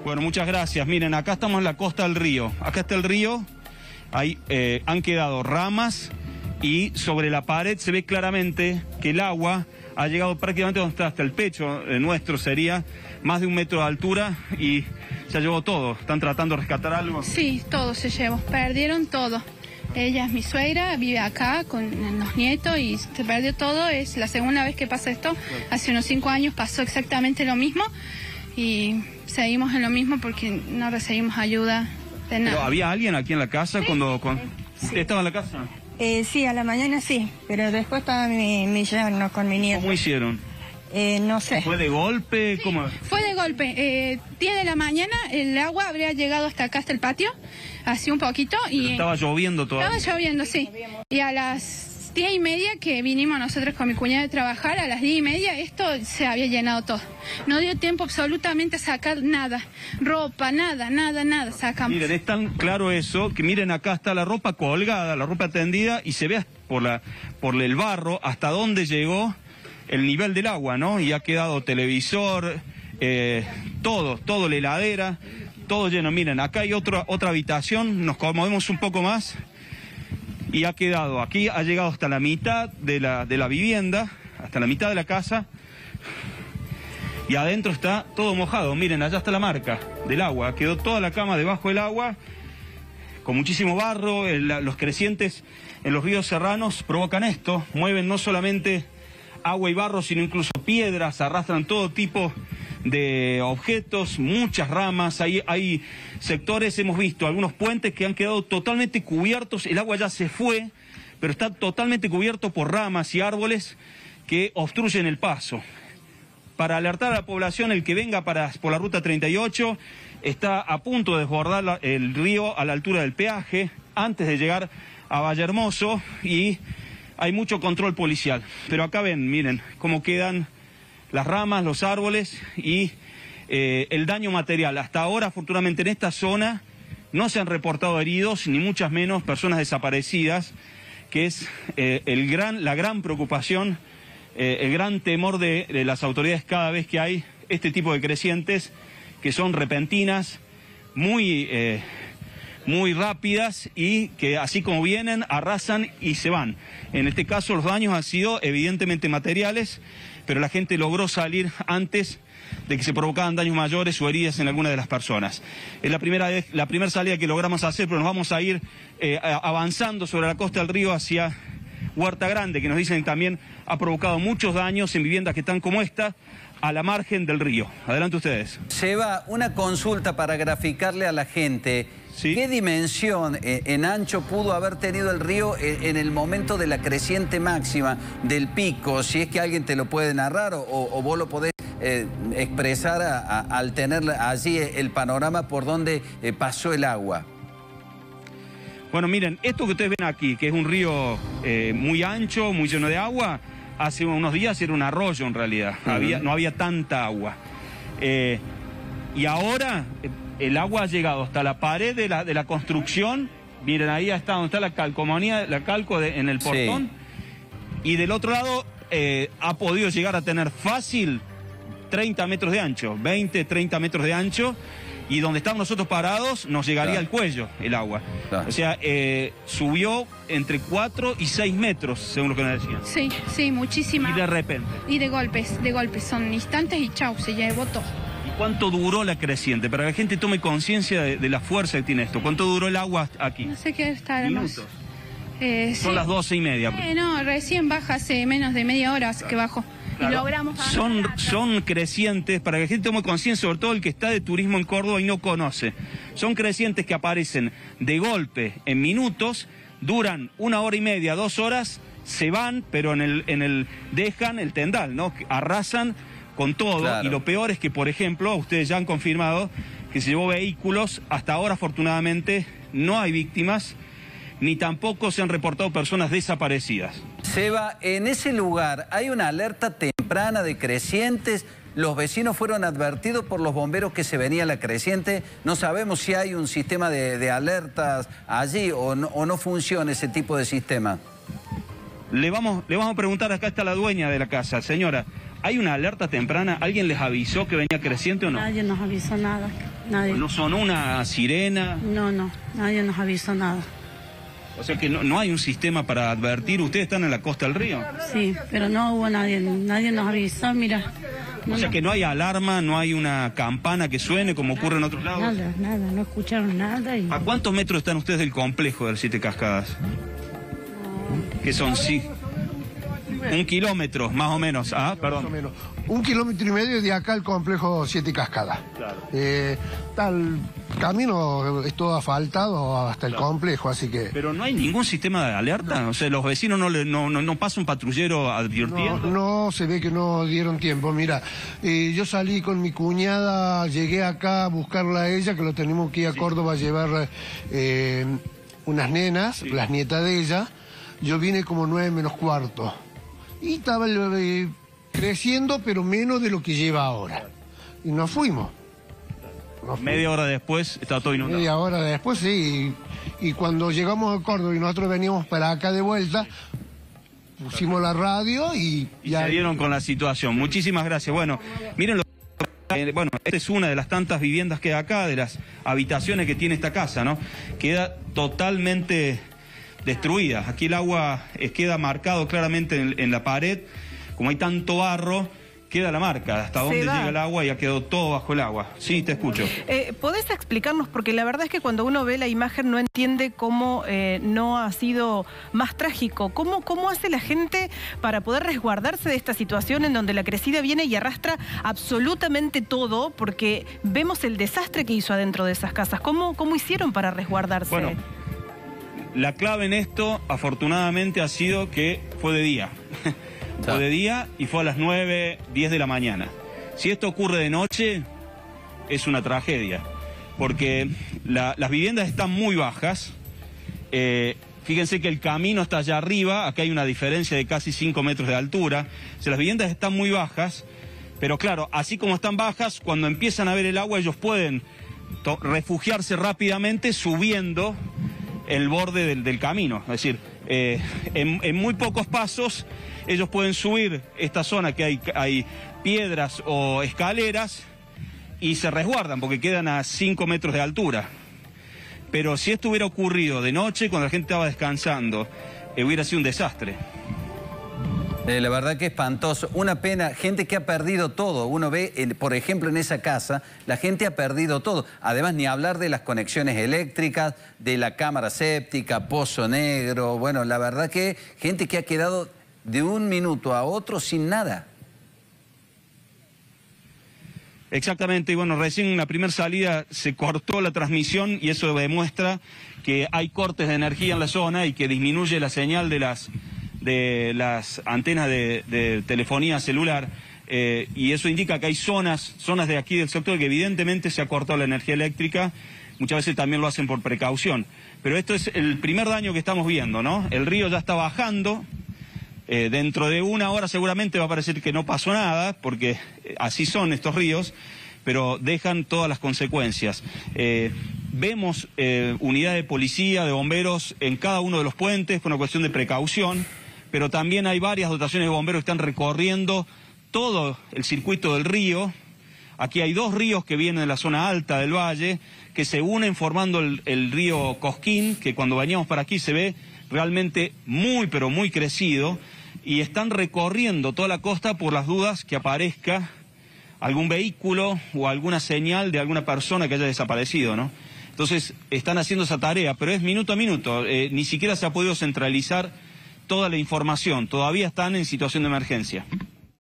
Bueno, muchas gracias. Miren, acá estamos en la costa del río. Acá está el río. Ahí han quedado ramas y sobre la pared se ve claramente que el agua ha llegado prácticamente donde está, hasta el pecho nuestro, sería más de 1 metro de altura y se llevó todo. ¿Están tratando de rescatar algo? Sí, todo se llevó. Perdieron todo. Ella es mi suegra, vive acá con los nietos y se perdió todo. Es la segunda vez que pasa esto. Hace unos 5 años pasó exactamente lo mismo y seguimos en lo mismo porque no recibimos ayuda de nada. ¿Pero había alguien aquí en la casa sí. cuando Sí. ¿Usted estaba en la casa? Sí, a la mañana sí, pero después estaba mi yerno con mi nieto. ¿Cómo hicieron? No sé. ¿Fue de golpe? Sí, ¿Cómo? fue de golpe. 10 de la mañana el agua habría llegado hasta acá, hasta el patio, así un poquito. Pero estaba lloviendo todavía. Estaba lloviendo, sí. Y a las 10:30 que vinimos nosotros con mi cuñada de trabajar, a las 10:30 esto se había llenado todo. No dio tiempo absolutamente a sacar nada. Ropa, nada sacamos. Miren, es tan claro eso que miren, acá está la ropa colgada, la ropa tendida y se ve por el barro hasta dónde llegó el nivel del agua, ¿no? Y ha quedado televisor, todo, la heladera, todo lleno. Miren, acá hay otra habitación, nos movemos un poco más y ha quedado, aquí ha llegado hasta la mitad de la vivienda, hasta la mitad de la casa y adentro está todo mojado. Miren, allá está la marca del agua, quedó toda la cama debajo del agua con muchísimo barro. Los crecientes en los ríos serranos provocan esto, mueven no solamente agua y barro, sino incluso piedras, arrastran todo tipo de objetos, muchas ramas. Hay sectores, hemos visto algunos puentes que han quedado totalmente cubiertos, el agua ya se fue, pero está totalmente cubierto por ramas y árboles que obstruyen el paso. Para alertar a la población, el que venga por la ruta 38 está a punto de desbordar el río a la altura del peaje, antes de llegar a Vallehermoso, y hay mucho control policial. Pero acá ven, miren, cómo quedan las ramas, los árboles y el daño material. Hasta ahora, afortunadamente, en esta zona no se han reportado heridos, ni muchas menos personas desaparecidas, que es la gran preocupación, el gran temor de las autoridades cada vez que hay este tipo de crecientes que son repentinas, muy rápidas y que así como vienen, arrasan y se van. En este caso los daños han sido evidentemente materiales, pero la gente logró salir antes de que se provocaran daños mayores o heridas en alguna de las personas. Es la primera salida que logramos hacer, pero nos vamos a ir avanzando sobre la costa del río hacia Huerta Grande, que nos dicen también ha provocado muchos daños en viviendas que están como esta, a la margen del río. Adelante ustedes. Seba, una consulta para graficarle a la gente. ¿Sí? ¿Qué dimensión en ancho pudo haber tenido el río en el momento de la creciente máxima del pico? Si es que alguien te lo puede narrar o vos lo podés expresar al tener allí el panorama por donde pasó el agua. Bueno, miren, esto que ustedes ven aquí, que es un río muy ancho, muy lleno de agua, hace unos días era un arroyo en realidad, no había tanta agua. Y ahora el agua ha llegado hasta la pared de la construcción. Miren, ahí está donde está la calcomanía, la calco en el portón. Sí. Y del otro lado ha podido llegar a tener fácil 30 metros de ancho, 20, 30 metros de ancho. Y donde estamos nosotros parados nos llegaría al cuello el agua. O sea, subió entre 4 y 6 metros, según lo que nos decían. Sí, muchísima. Y de repente. Y de golpes, son instantes y chau, se llevó todo. ¿Y cuánto duró la creciente? Para que la gente tome conciencia de la fuerza que tiene esto. ¿Cuánto duró el agua aquí? No sé qué estaremos. Minutos. Son las 12:30. No, recién baja hace menos de media hora que bajó. Claro. Y logramos son crecientes, para que la gente tome conciencia, sobre todo el que está de turismo en Córdoba y no conoce. Son crecientes que aparecen de golpe en minutos, duran 1 hora y media, 2 horas, se van, pero dejan el tendal, ¿no? Arrasan con todo. Claro. Y lo peor es que, por ejemplo, ustedes ya han confirmado que se llevó vehículos. Hasta ahora, afortunadamente, no hay víctimas, ni tampoco se han reportado personas desaparecidas. Seba, en ese lugar hay una alerta temprana de crecientes. Los vecinos fueron advertidos por los bomberos que se venía la creciente. No sabemos si hay un sistema de alertas allí o no funciona ese tipo de sistema. Le vamos a preguntar, acá está la dueña de la casa. Señora, ¿hay una alerta temprana? ¿Alguien les avisó que venía creciente o no? Nadie nos avisó nada. nadie. ¿No sonó una sirena? No, nadie nos avisó nada. O sea que no hay un sistema para advertir. ¿Ustedes están en la costa del río? Sí, pero no hubo nadie nos avisó, mira. O sea que no hay alarma, no hay una campana que suene como ocurre en otros lados. Nada, no escucharon nada. ¿A cuántos metros están ustedes del complejo del Siete Cascadas? Que son, sí, 1 kilómetro, más o menos. Ah, perdón. Más o menos. 1,5 kilómetros de acá al complejo Siete Cascadas. Claro. El camino es todo asfaltado hasta el complejo, así que... Pero no hay ningún sistema de alerta, o sea, los vecinos no pasa un patrullero advirtiendo. No, se ve que no dieron tiempo. Mira, yo salí con mi cuñada, llegué acá a buscarla a ella, que lo tenemos que ir a Córdoba a llevar unas nenas, sí, las nietas de ella. Yo vine como 9 menos cuarto. Y estaba creciendo, pero menos de lo que lleva ahora. Y nos fuimos. Media hora después estaba todo inundado. Media hora después, sí. Y cuando llegamos a Córdoba y nosotros veníamos para acá de vuelta, pusimos la radio y se dieron con la situación. Muchísimas gracias. Bueno, miren bueno, esta es una de las tantas viviendas que hay acá, de las habitaciones que tiene esta casa, ¿no? Queda totalmente destruida. Aquí el agua queda marcado claramente en la pared. Como hay tanto barro, queda la marca, hasta dónde llega el agua y ha quedado todo bajo el agua. Sí, te escucho. ¿Podés explicarnos? Porque la verdad es que cuando uno ve la imagen no entiende cómo no ha sido más trágico. ¿Cómo hace la gente para poder resguardarse de esta situación en donde la crecida viene y arrastra absolutamente todo? Porque vemos el desastre que hizo adentro de esas casas. ¿Cómo hicieron para resguardarse? Bueno, la clave en esto, afortunadamente, ha sido que fue de día. Fue de día y fue a las 9, 10 de la mañana. Si esto ocurre de noche, es una tragedia, porque las viviendas están muy bajas. Fíjense que el camino está allá arriba, acá hay una diferencia de casi 5 metros de altura. O sea, las viviendas están muy bajas, pero claro, así como están bajas, cuando empiezan a ver el agua, ellos pueden refugiarse rápidamente subiendo el borde del camino. Es decir, en muy pocos pasos ellos pueden subir esta zona que hay piedras o escaleras y se resguardan porque quedan a 5 metros de altura. Pero si esto hubiera ocurrido de noche, cuando la gente estaba descansando, hubiera sido un desastre. La verdad que espantoso. Una pena, gente que ha perdido todo. Uno ve, por ejemplo, en esa casa, la gente ha perdido todo. Además, ni hablar de las conexiones eléctricas, de la cámara séptica, pozo negro. Bueno, la verdad que gente que ha quedado de un minuto a otro sin nada. Exactamente, y bueno, recién en la primera salida se cortó la transmisión y eso demuestra que hay cortes de energía en la zona y que disminuye la señal de las antenas de telefonía celular, y eso indica que hay zonas de aquí del sector que evidentemente se ha cortado la energía eléctrica. Muchas veces también lo hacen por precaución, pero esto es el primer daño que estamos viendo, ¿no? El río ya está bajando. Dentro de una hora seguramente va a parecer que no pasó nada, porque así son estos ríos, pero dejan todas las consecuencias. Vemos unidades de policía, de bomberos en cada uno de los puentes, por una cuestión de precaución, pero también hay varias dotaciones de bomberos que están recorriendo todo el circuito del río. Aquí hay 2 ríos que vienen de la zona alta del valle, que se unen formando el río Cosquín, que cuando bañamos para aquí se ve realmente muy, pero muy crecido, y están recorriendo toda la costa por las dudas que aparezca algún vehículo o alguna señal de alguna persona que haya desaparecido, ¿no? Entonces, están haciendo esa tarea, pero es minuto a minuto. Ni siquiera se ha podido centralizar toda la información. Todavía están en situación de emergencia.